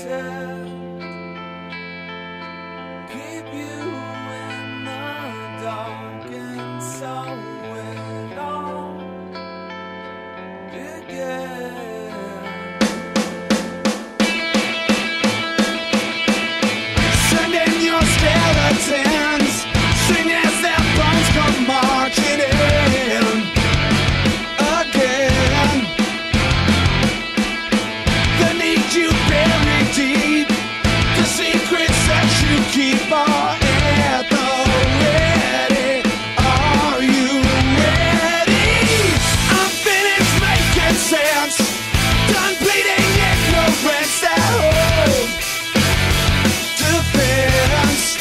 pretend, keep you in the dark and so it all began. Sending your skeletons, sing as their bones come marching in again. The need you bury deep, the secrets that you keep are at the ready. Are you ready? I'm finished making sense, done bleeding ignorance that holds defense.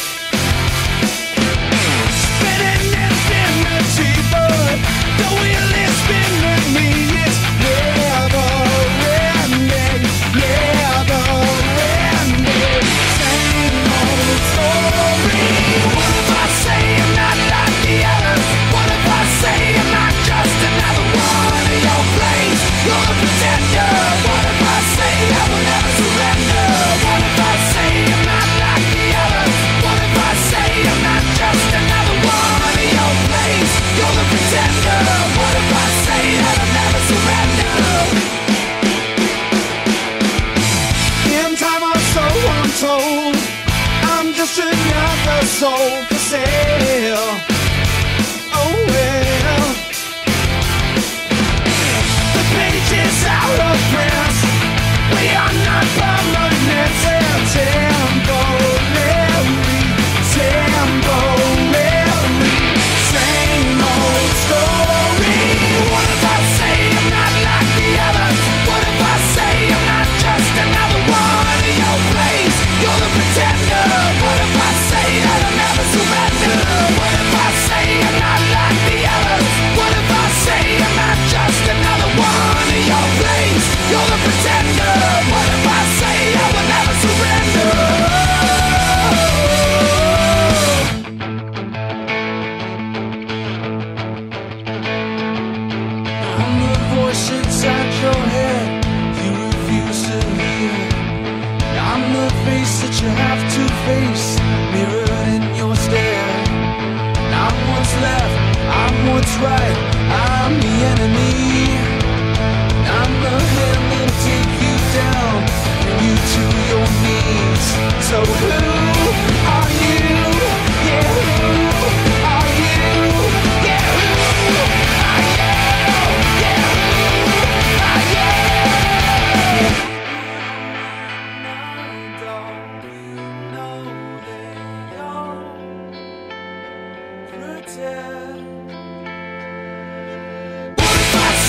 Spinning infinity, but the wheel is spinning me. It's never ending, never ending. Same old story. What if I say I'm not like the others? What if I say I'm not just another one of your plays? You're the pretender. What if I say I will never surrender? What if I say I'm not like the others? What if I say I'm not just another one of your plays? You're the pretender. What if I say that I'll never surrender? In time or so I'm told, I'm just another soul for sale. Oh well, the page is out of print. We are not permanent. Temporary, temporary. Same old story. What if I say I'm not like the others? What if I say I'm not just another one of your plays? You're the pretender. What if I say that I'll never surrender? What if I say I'm not like the others? What if I say I'm not just another one of your plays? You're the pretender. What if I say I will never surrender? I'm the voice inside your head you refuse to hear. I'm the face that you have to face, mirrored in your stare. I'm what's left, I'm what's right, I'm the enemy. I'm the hand that'll take you down, bring you to your knees. So who are you? Yeah, who are you? Yeah, who are you? Yeah, who are you? Don't you know they all pretend? What if I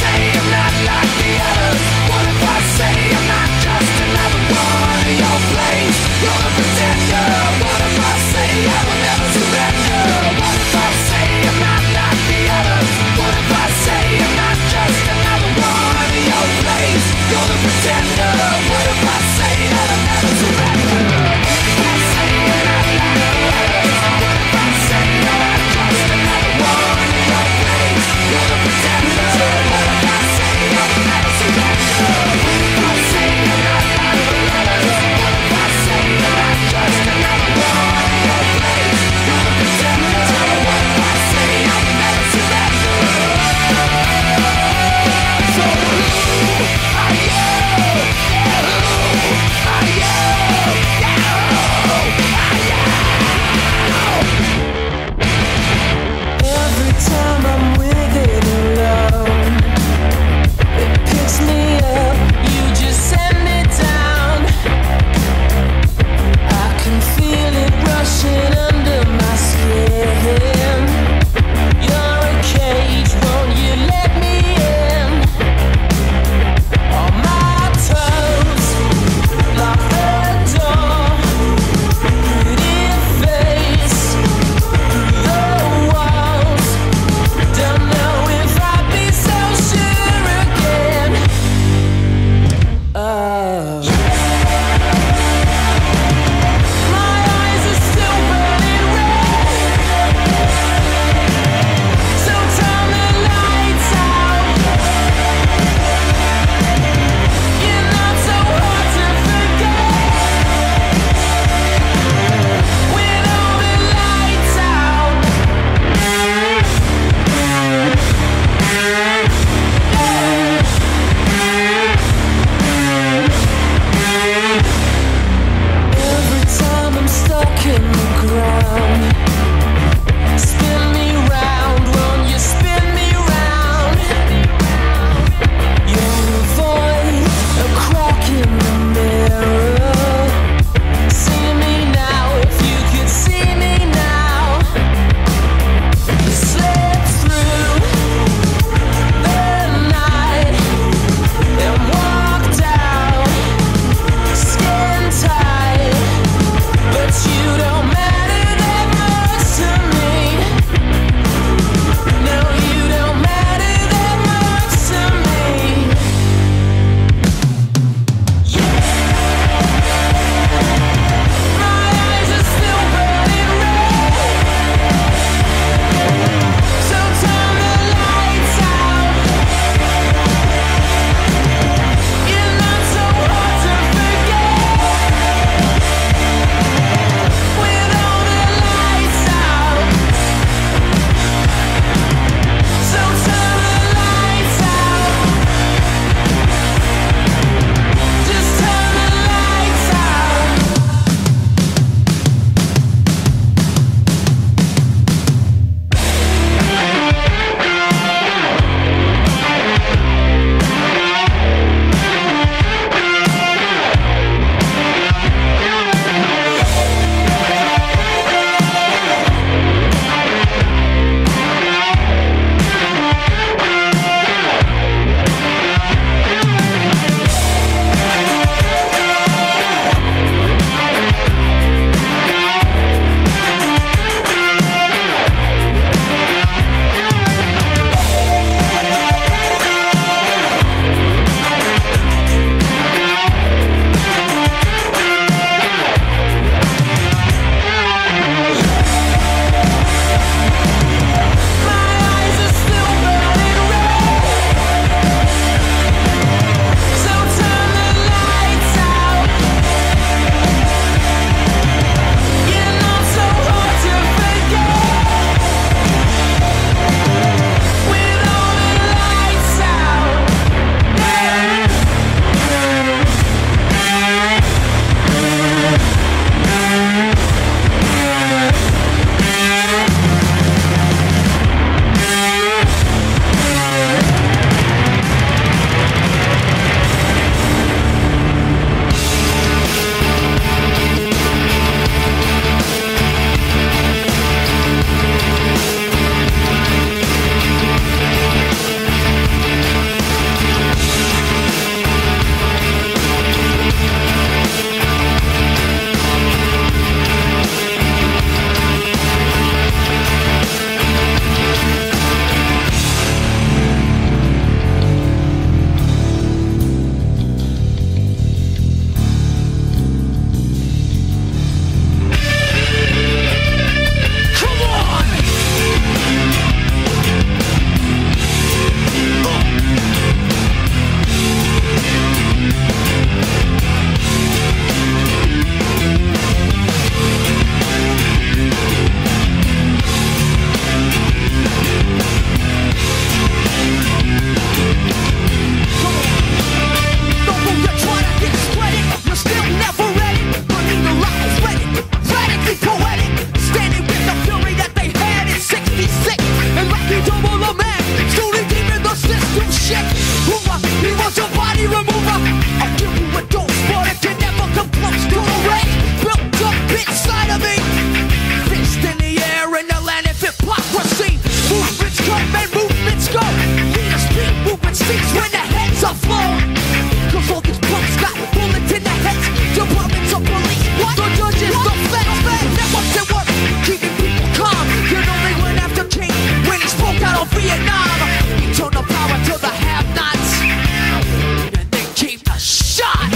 are flown. Cause all these punks got bullets in their heads. Departments of police, what? The judges, the feds, networks at work, keeping people calm. You know they went after King when he spoke out on Vietnam. He turned the power to the have-nots, and they came the shot.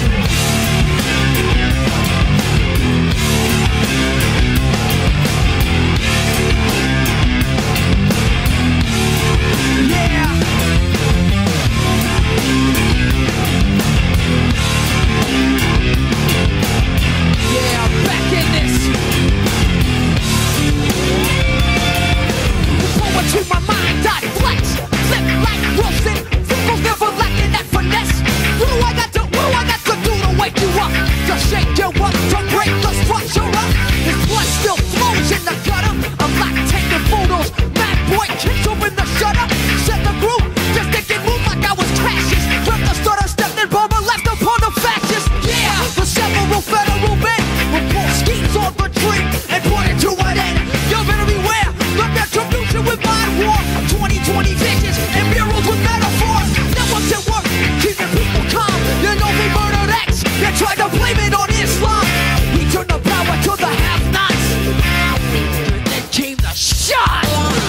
Yeah, back in this. Poetry, my mind, I flex. Flip like Wilson. Fingers never lacking that finesse. What do I got to do to wake you up? To shake you up, to break the structure up. His blood still flows in the gutter. I'm like taking photos. Mad boy kicks open the shutter. Set the groove, just thinking move like I was Cassius. From the stutter, stepped in, bomber left upon the fascists. Yeah, for several federal men. Report schemes on the tree and put it to an end. You better beware, the retribution with mind war. 2020 visions and murals with metaphors. Networks at work, keeping people calm. You know we murdered X, they tried to blame it on Islam. We turned the power to the have-nots, and then came the shot.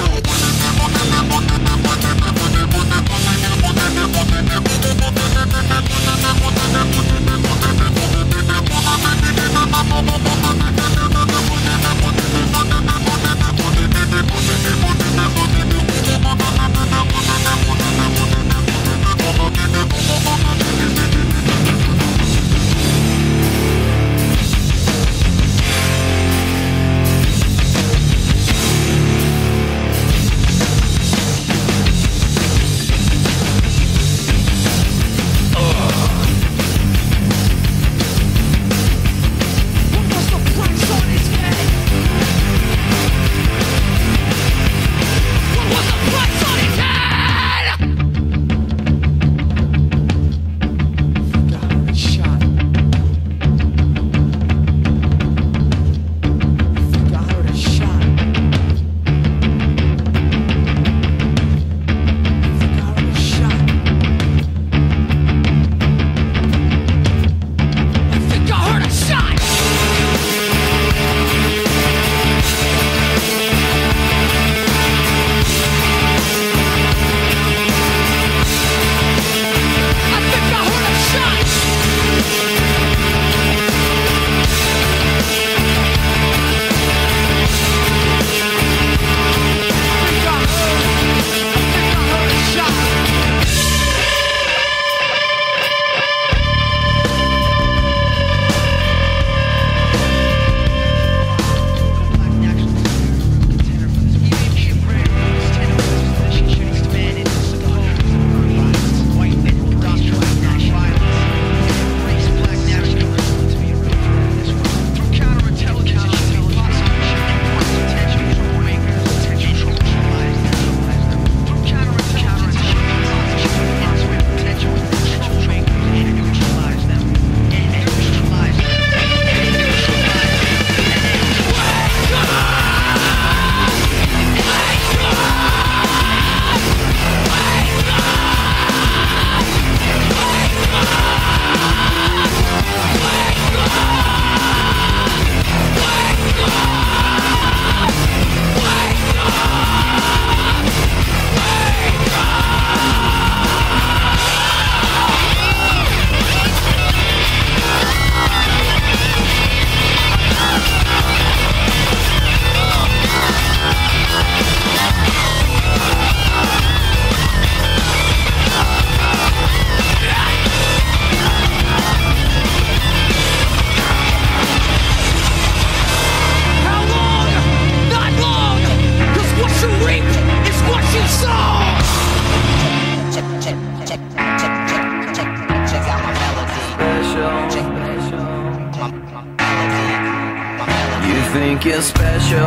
think you're special,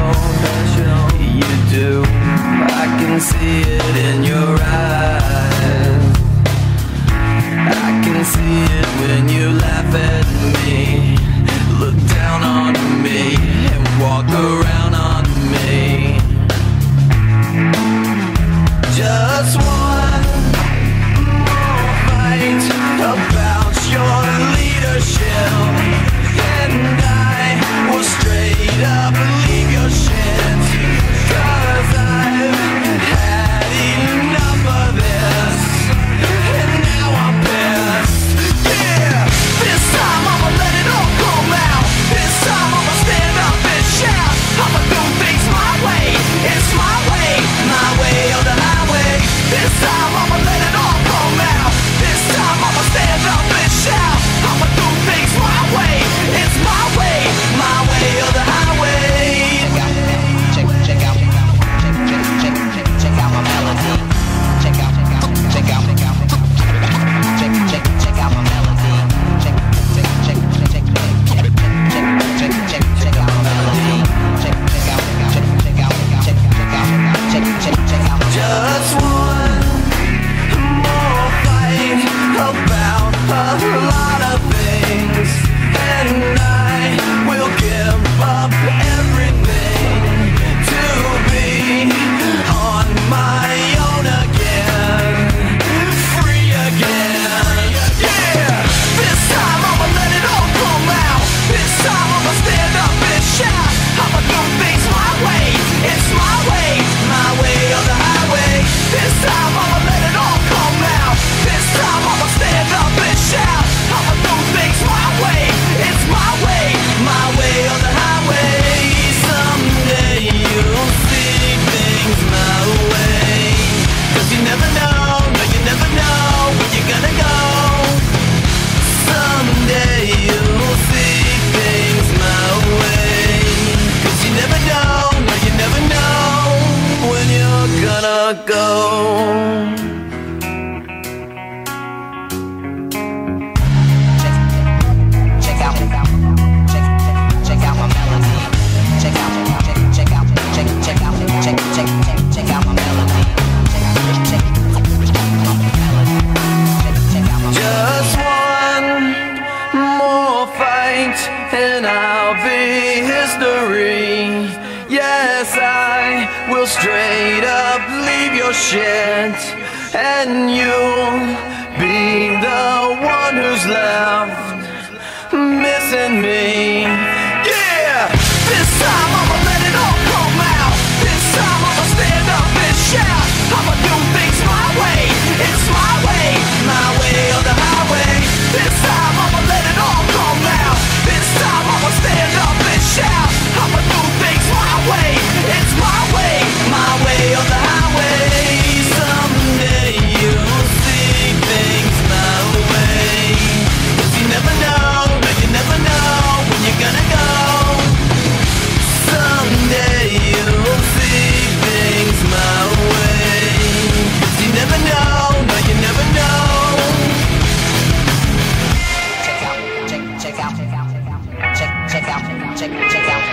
you do. I can see it in your eyes. I can see it when you laugh at me, look down on me, and walk around on me. Just one more shit, and you'll be the one who's left missing me. Yeah, this time I'ma let it all come out. This time I'ma stand up and shout. I'ma do things my way. It's my way or the highway. This time I'ma let it all come out. This time I'ma stand up and shout. I'ma do things my way. It's my way or the highway. Someday you'll see things my way. 'Cause you never know, no, you never know when you're gonna go. Someday you'll see things my way. 'Cause you never know, no, you never know. Check out, check out, check out, check out, check out.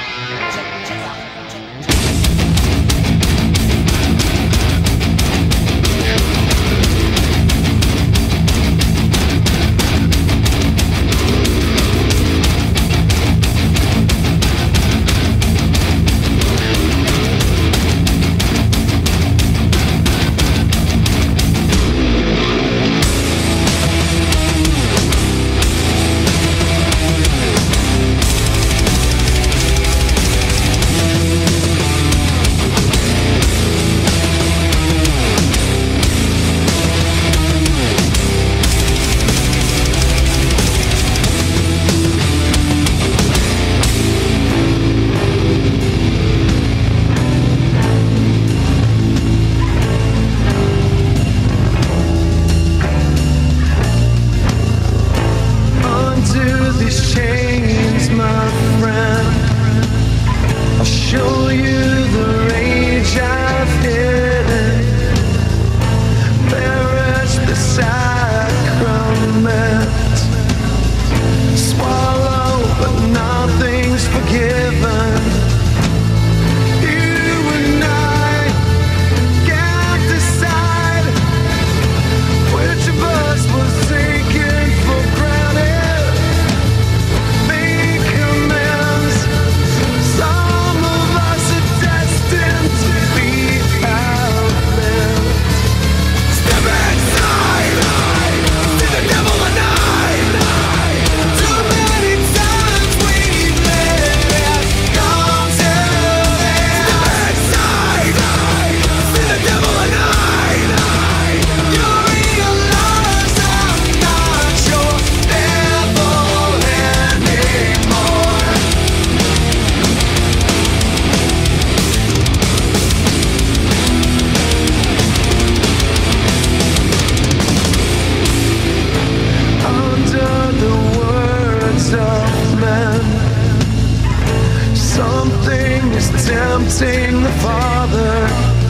tempting the Father.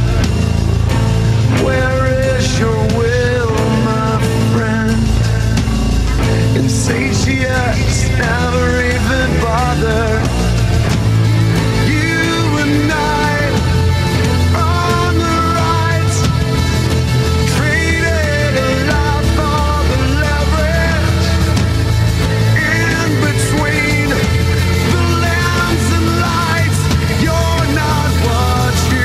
Where is your will, my friend? Insatiates never even bother. You and I on the right, traded a life for the leverage. In between the lamps and lights, you're not what you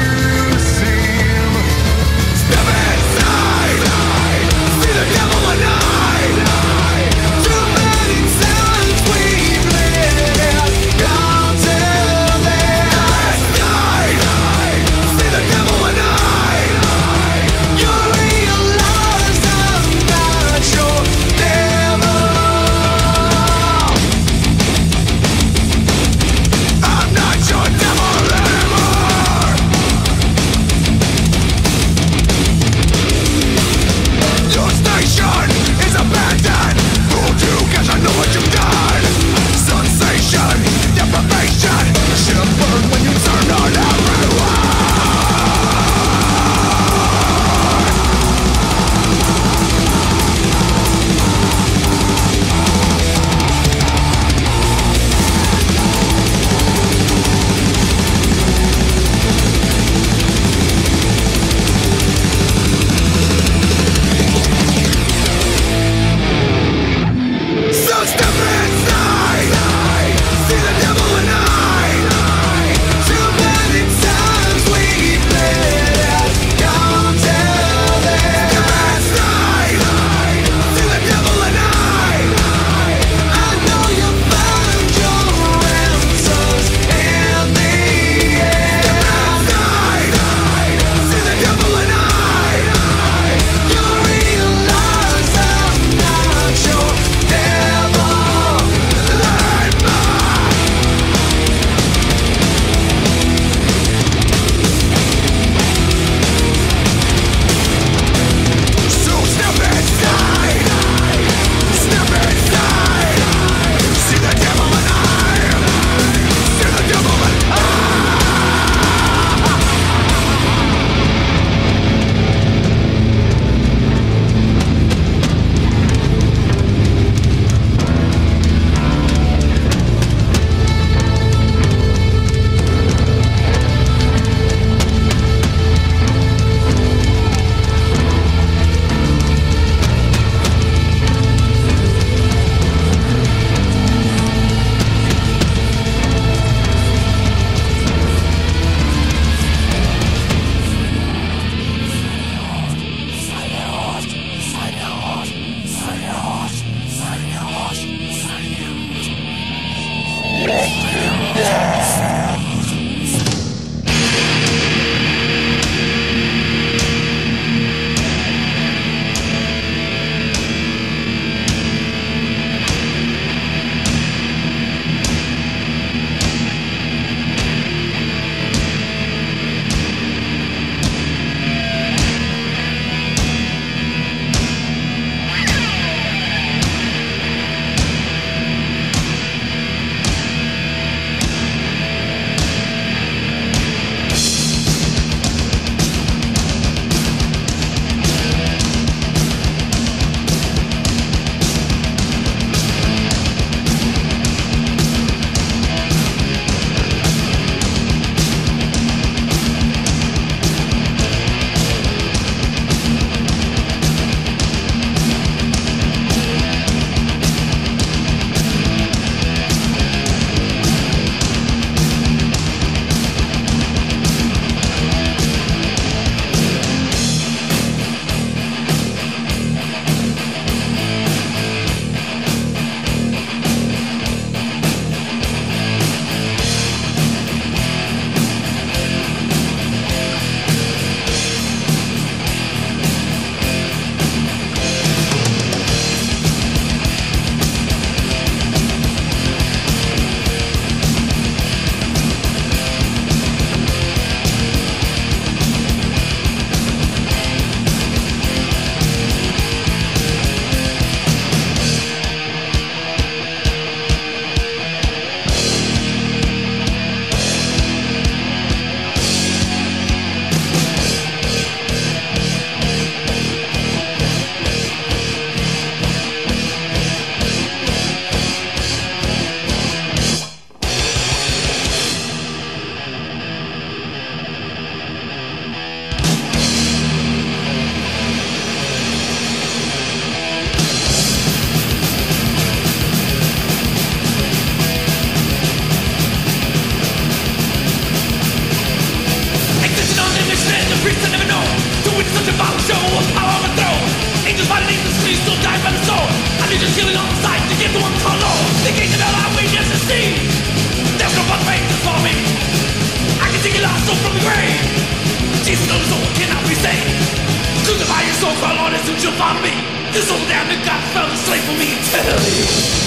This old damn it got found asleep for me eternally.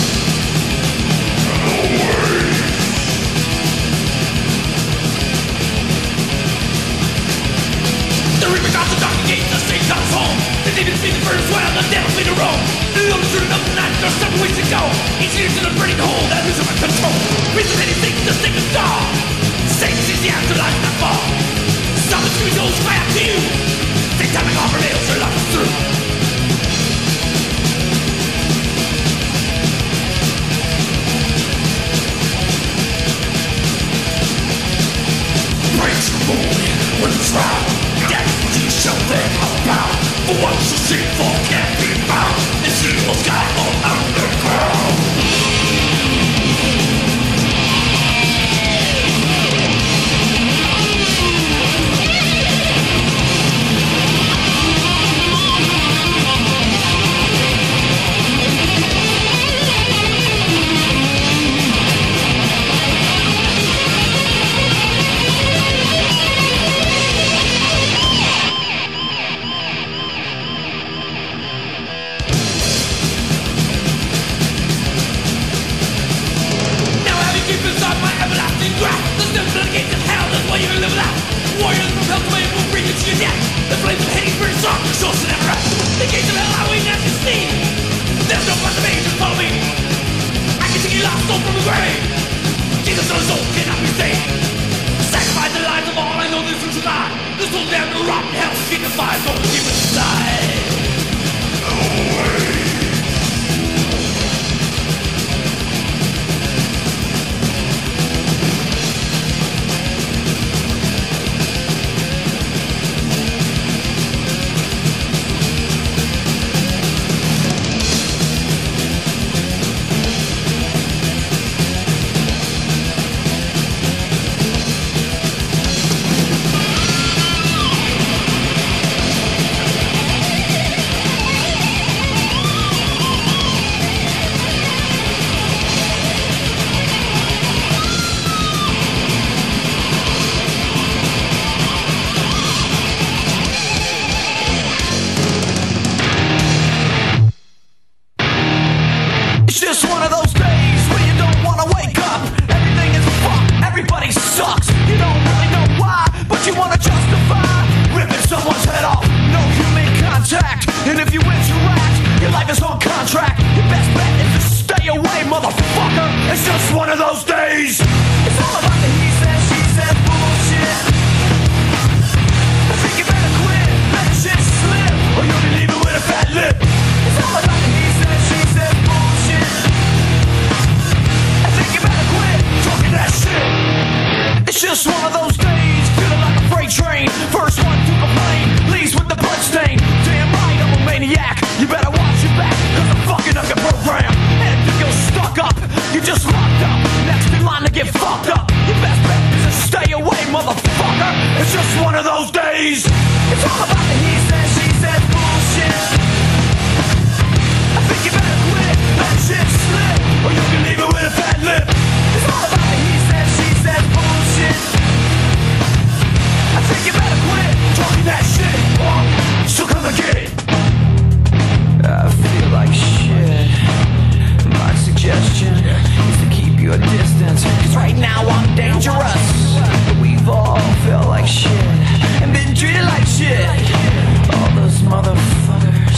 The reaper got the dark gates, the state comes home. The demons feed the furnace well, the devil feed the Rome. The others shooting up the night, there's 7 weeks to go. Each year's in a burning hole that loses my control. Reason anything, the stick is star. Satan sees the afterlife not far. Stop the two souls, cry out to you. Take time and offer nails, your life is through. Breaks the moon when it's round. That's what you show them about. For once the sinful can't be found. This evil's got all underground. Warriors from Pennsylvania will bring you to your death. The flames of Hades burn soft, your souls to never rest. The gates of hell are waiting as you see. There's no fun to me, just follow me. I can take a lost soul from the grave. Jesus on his soul cannot be saved. Sacrifice the lives of all I know this is alive. This will damn to rot in hell, keep the fire going deep inside. No way. Shit, and been treated like shit. All those motherfuckers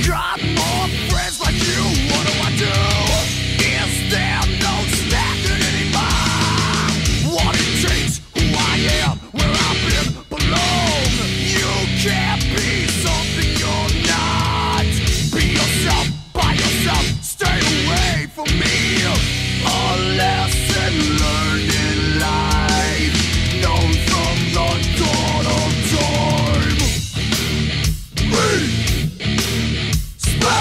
got more friends like you. What do I do? Is there no standard anymore? What it takes, who I am, where I've been, belong. You can't be something you're not. Be yourself, by yourself, stay away from me. A lesson learned in life, known from the dawn of time. Space!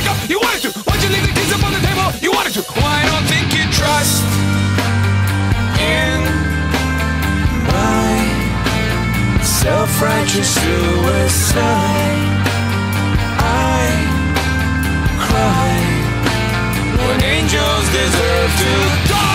shake up, you wanted to. Why'd you leave the keys up on the table? You wanted to. Well, I don't think you trust in my self-righteous suicide. I cry when angels deserve to die.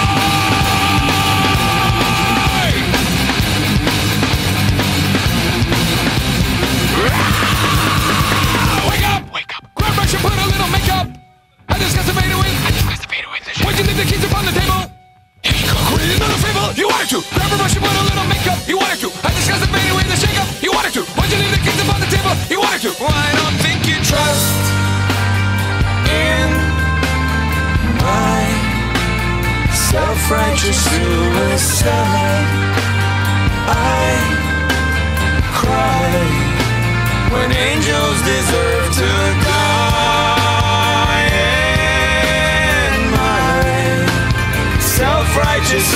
Wake up. Grab brush and put a little makeup. I discussed the fade away. Why'd you leave the keys upon the table? Create another fable. You wanted to. Grab a brush and put a little makeup. You wanted to. I discussed the fade away, the shake up. You wanted to. Why'd you leave the keys upon the table? You wanted to. Well, I don't think you trust in my self-righteous suicide. I cry when angels deserve to die. In my self-righteous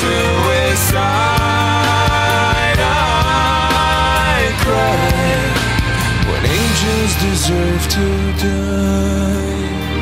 suicide, I cry when angels deserve to die.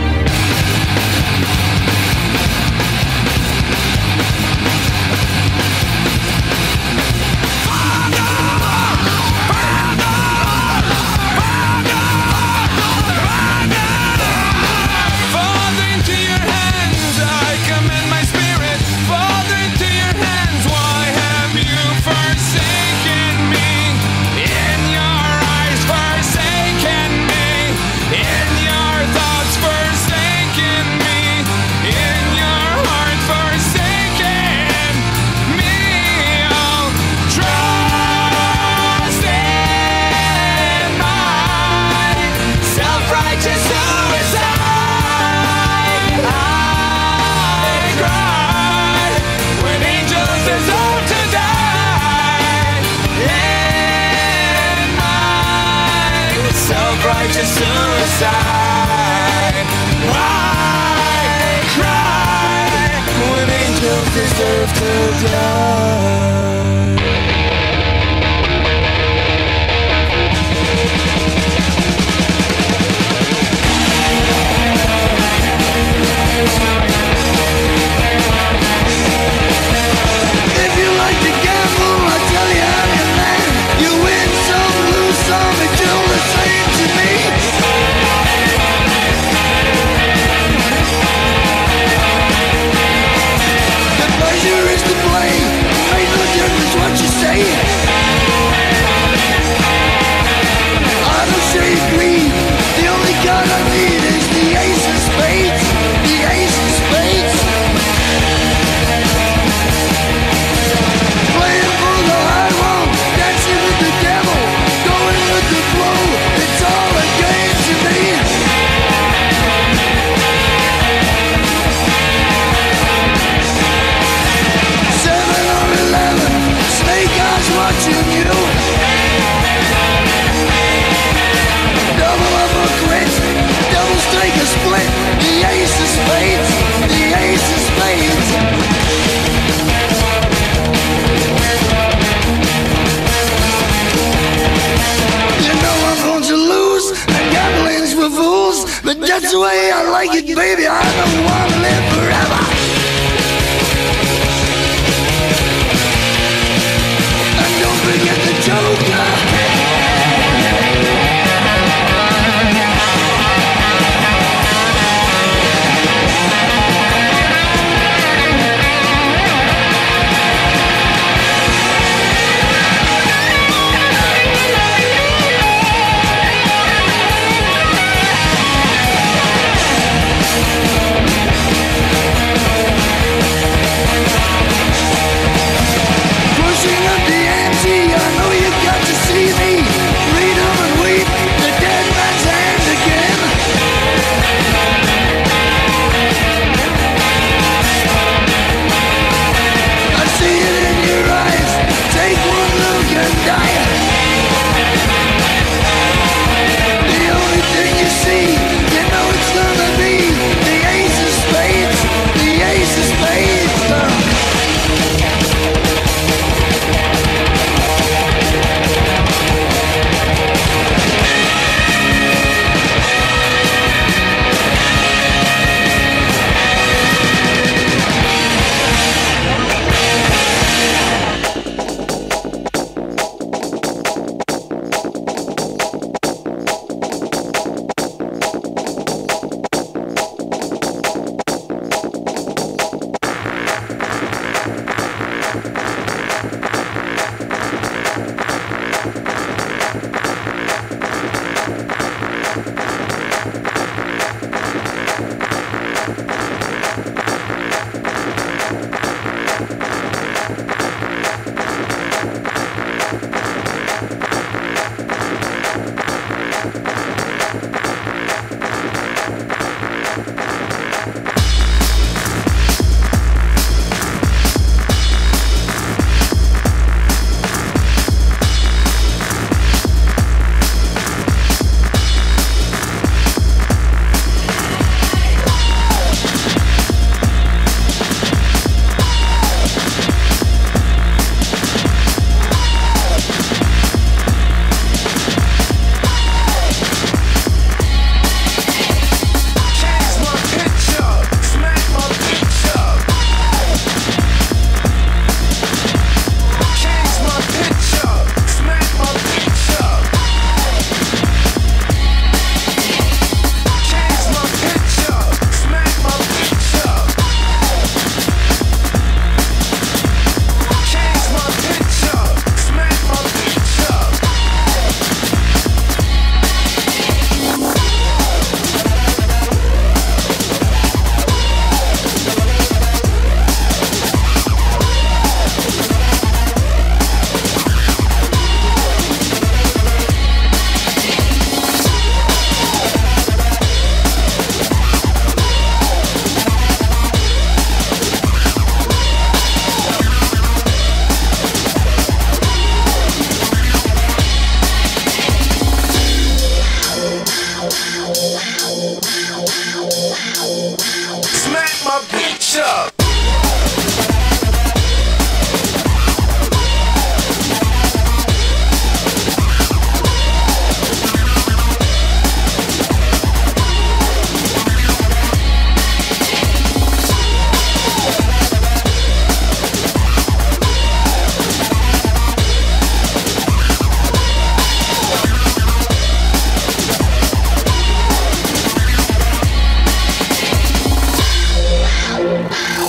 Self-righteous suicide. Why cry when angels deserve to die? If you like to gamble, I'll tell you how you land. You win some, lose some, it's all the same to me. The pleasure is to blame. Ain't no difference what you say. I don't say greed. The only card I need is the ace of spades. The ace of spades. Playing for the high road, dancing with the devil, going with the flow. It's all a game to me. 7 or 11, snake eyes watching you. Double up or quit, double strike or split. The ace of spades, the ace of spades. You know I'm going to lose, and gambling's for fools. But that's the way I like it, baby. I don't want to live forever. And don't forget the Joker. Pushing up the ante, I know you got to see my bitch up. Wow.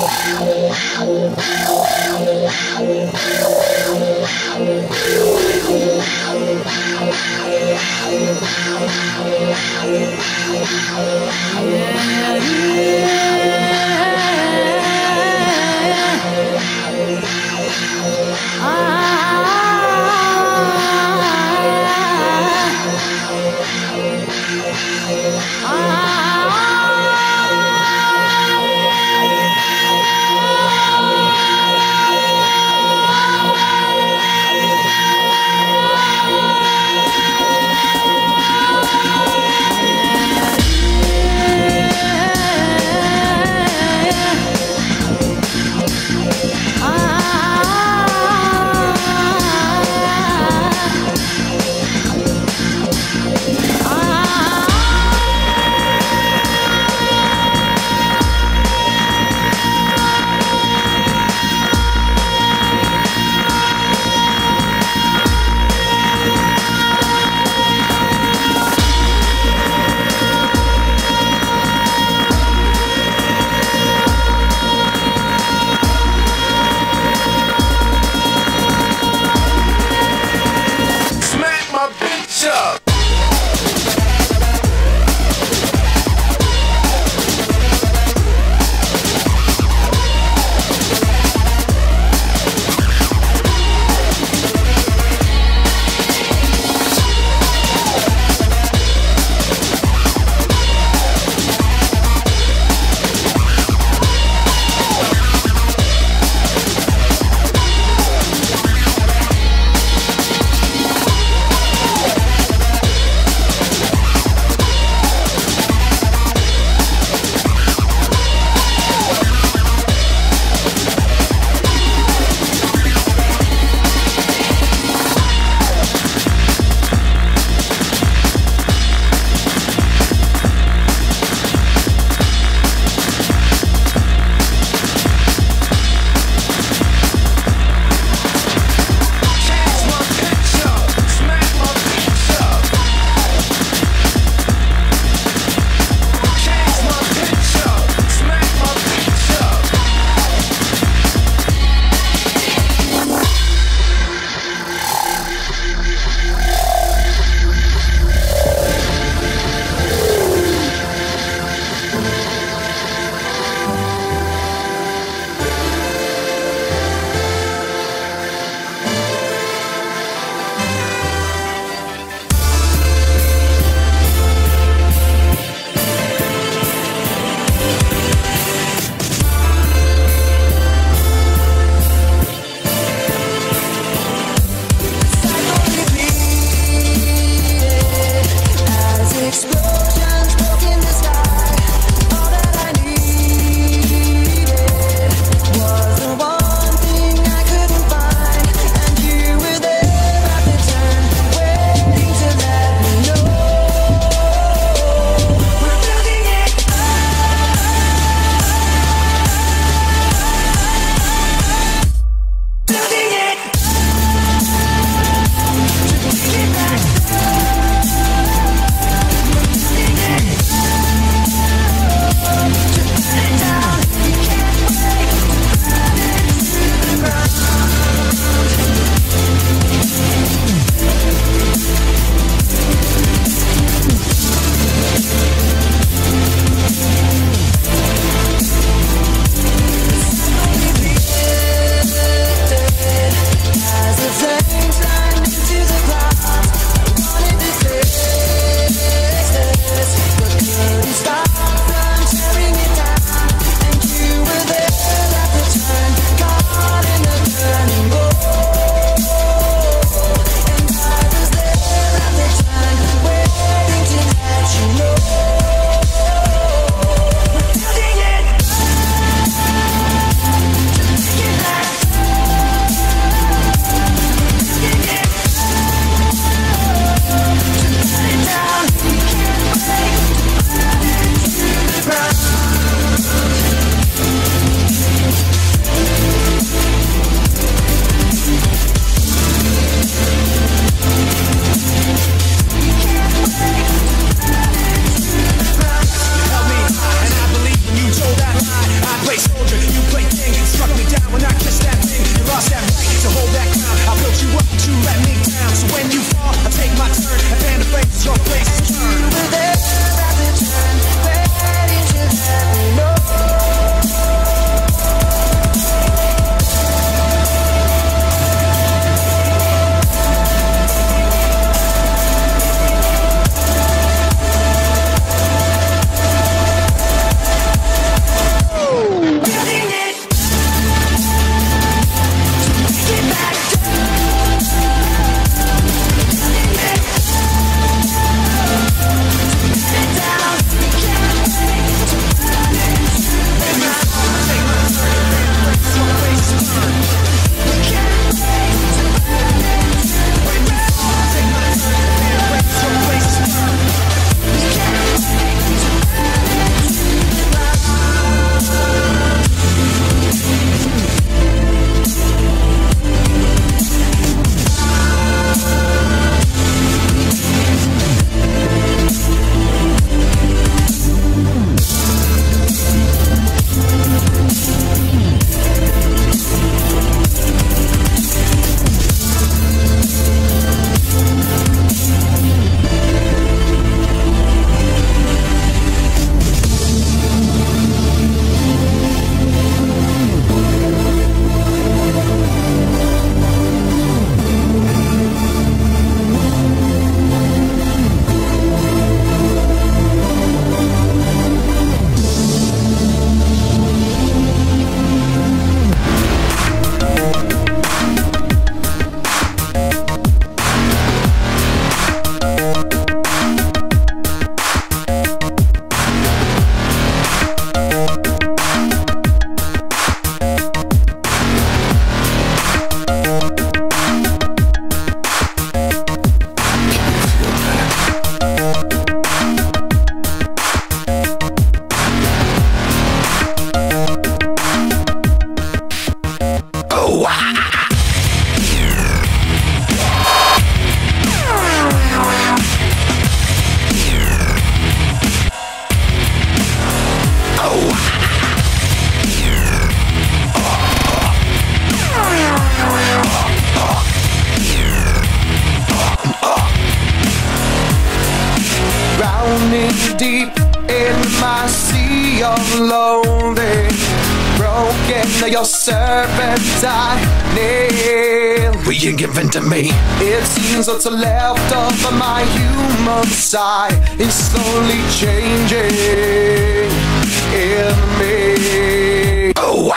my sea of loathing. Broken, your servant I nail. Being given to me. It seems what's left of my human side is slowly changing in me. Oh,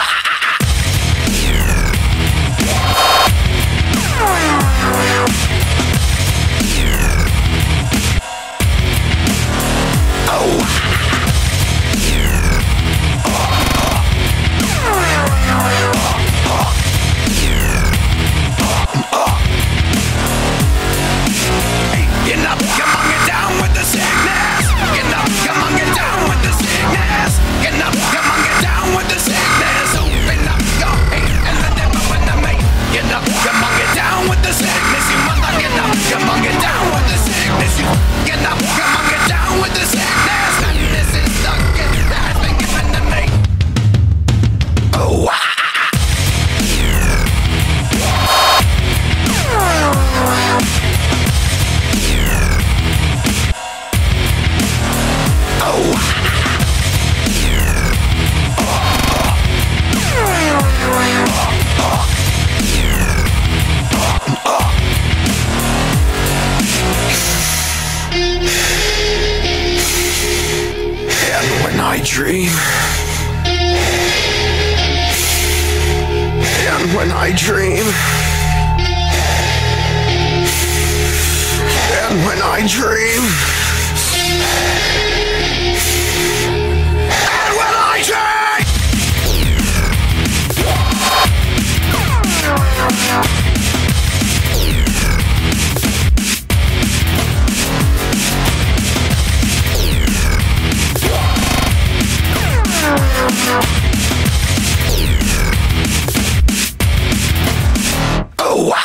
dream, and when I dream, and when I dream, and when I dream. Oh,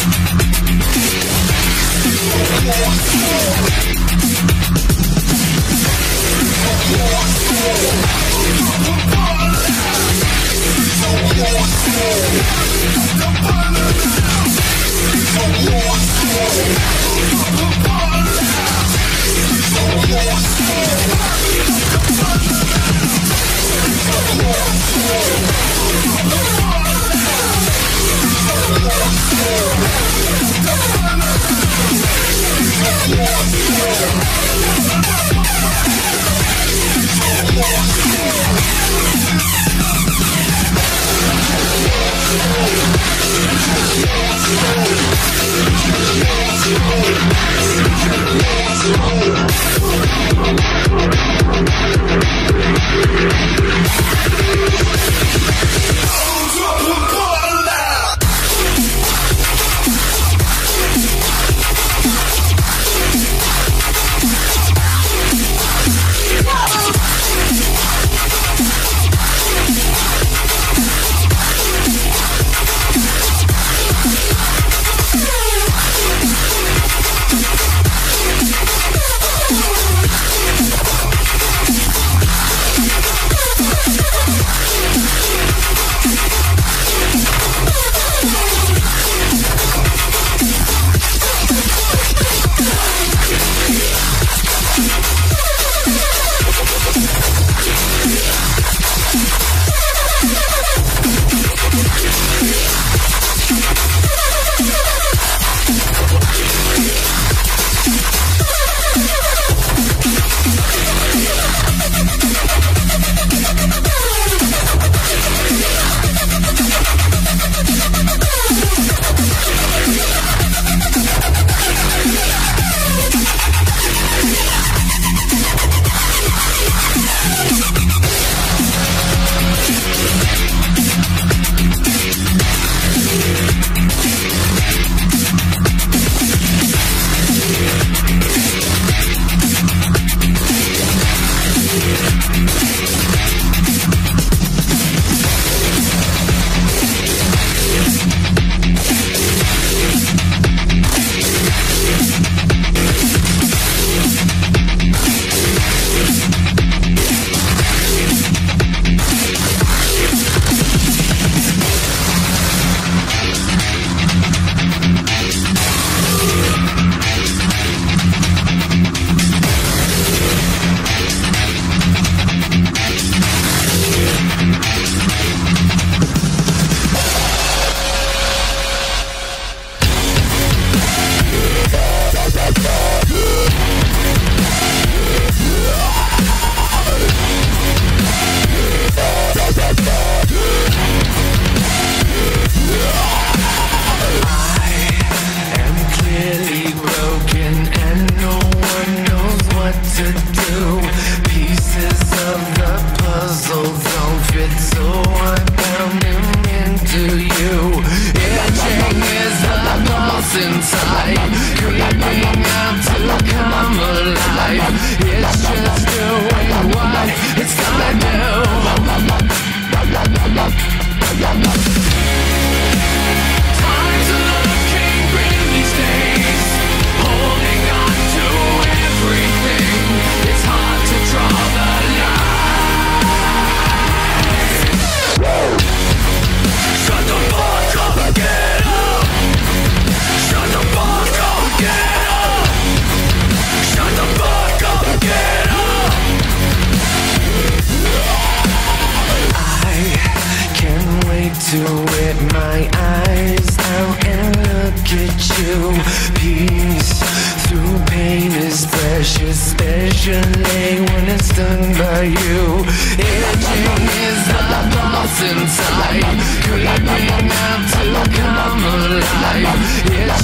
inside, screaming out to come alive. It's